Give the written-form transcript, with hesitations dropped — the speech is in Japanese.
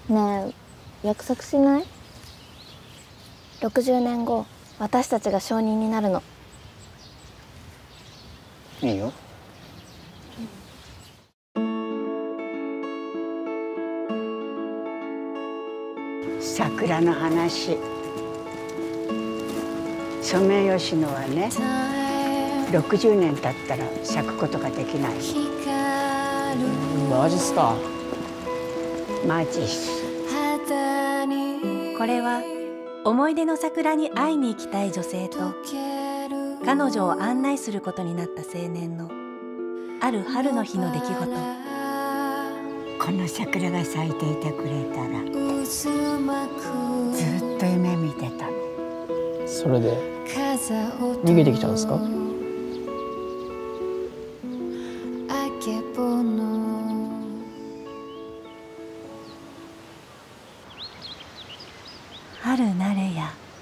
ねえ、約束しない？60年後私たちが証人になるの。 いいよ。 桜の話。ソメイヨシノはね、60年経ったら咲くことができない。 マジっすか。 マジっす。 これは思い出の桜に会いに行きたい女性と彼女を案内することになった青年のある春の日の出来事。 この桜が咲いていてくれたらずっと夢見てたの。 それで逃げてきたんですか？ 春なれや